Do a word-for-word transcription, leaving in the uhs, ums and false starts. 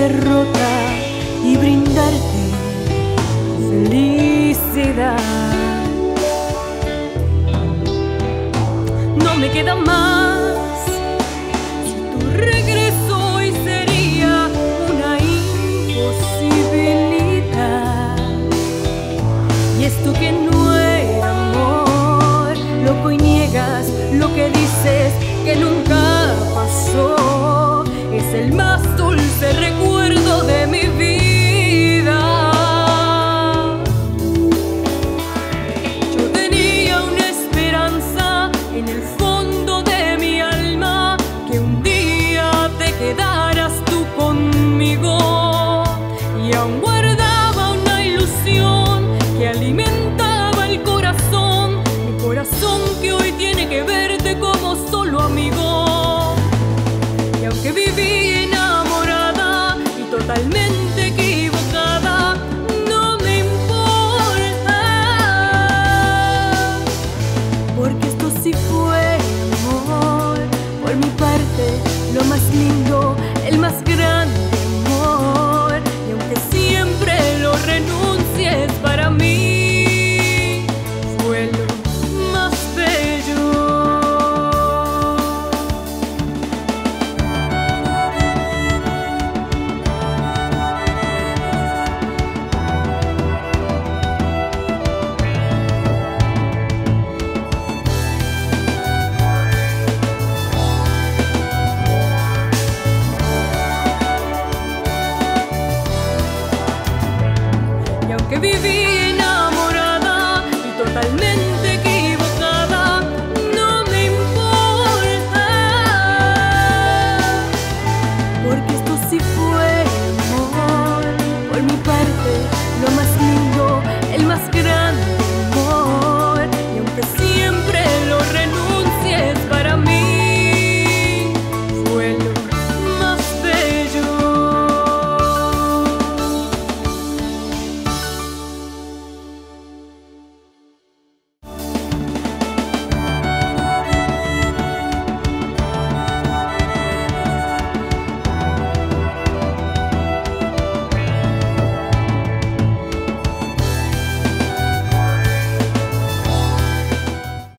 derrota y brindarte felicidad. No me queda más. Si tu regreso hoy sería una imposibilidad, y esto que no era amor, loco y niegas lo que dices que nunca pasó, es el más dulce recuerdo de mi vida. Yo tenía una esperanza en el fondo de mi alma, que un día te quedaras tú conmigo, y aún guardaba una ilusión que alimentaba el corazón, mi corazón que hoy tiene que verte como solo amigo. Y aunque viví enamorada y totalmente equivocada, no me importa, porque esto sí fue amor. Por mi parte, lo más lindo, el más grande amor. Y aunque siempre lo renuncies, para mí fue lo más bello. Y aunque viví enamorada